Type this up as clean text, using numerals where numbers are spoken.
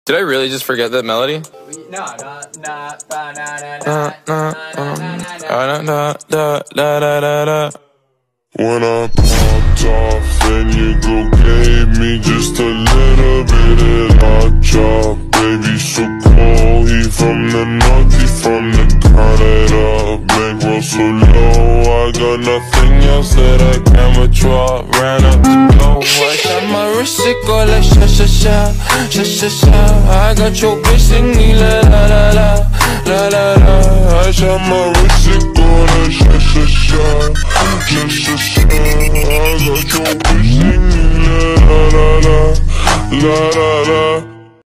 Did I really just forget that melody? When I popped off and your girl gave me just a little bit of hot chop. Baby, so cold, he from the north, he from the Canada. Bankroll so low, I got nothing else that I can withdraw. Ran up to go, I shot my wrist, it go like sha sha sha, sha sha sha. I got your bitch singing la la la la, la la la. I shot my wrist, it go like sha sha sha, sha sha sha. I got your bitch singing la la la la, la la la.